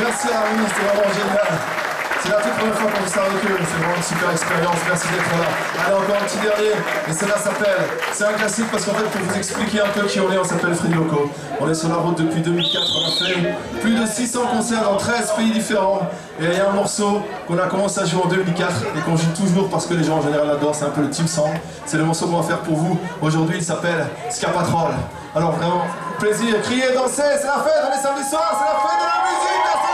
merci à Harmonie, c'était vraiment génial. C'est la toute première fois qu'on fait ça avec eux, c'est vraiment une super expérience, merci d'être là. Allez, encore un petit dernier, et celle-là s'appelle, c'est un classique parce qu'en fait, pour vous expliquer un peu qui on s'appelle Free Loco. On est sur la route depuis 2004, on a fait plus de 600 concerts dans 13 pays différents. Et il y a un morceau qu'on a commencé à jouer en 2004 et qu'on joue toujours parce que les gens en général adorent, c'est un peu le team song. C'est le morceau qu'on va faire pour vous. Aujourd'hui, il s'appelle Ska Patrol. Alors vraiment, plaisir, criez, dansez, c'est la fête, on est samedi soir, c'est la fête de la musique.